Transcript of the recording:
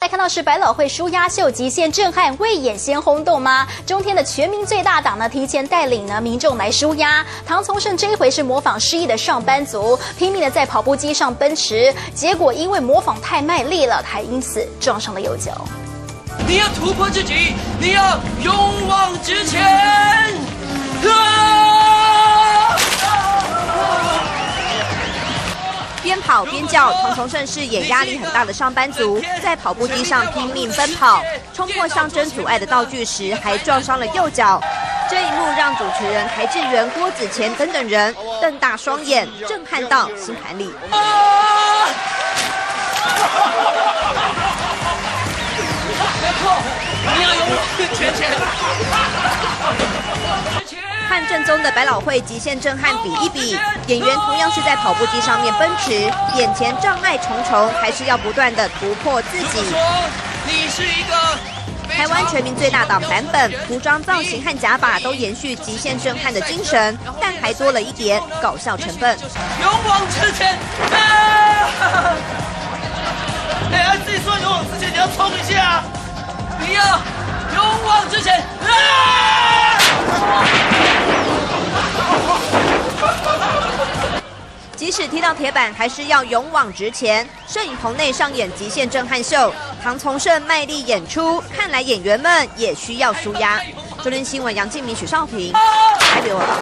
来看到是百老汇舒压秀极限震撼，未演先轰动吗？中天的全民最大档呢，提前带领呢民众来舒压。唐从圣这一回是模仿失忆的上班族，拼命的在跑步机上奔驰，结果因为模仿太卖力了，还因此撞上了右脚。 你要突破自己，你要勇往直前。 边跑边叫，唐从圣饰演压力很大的上班族，在跑步机上拼命奔跑，冲破象征阻碍的道具时，还撞伤了右脚。这一幕让主持人台志源、郭子乾等等人瞪大双眼，震撼到心坎里。 你要勇往直前。 和正宗的百老汇极限震撼比一比，演员同样是在跑步机上面奔驰，眼前障碍重重，还是要不断的突破自己。 你是一个台湾全民最大档版本，服装造型和假发都延续极限震撼的精神，但还多了一点搞笑成分。 勇往直前！自己说勇往直前，你要冲一下，你要勇往直前！ 即使踢到铁板，还是要勇往直前。摄影棚内上演极限震撼秀，唐从圣卖力演出，看来演员们也需要舒压。中天新闻杨敬明、许少平台北报道。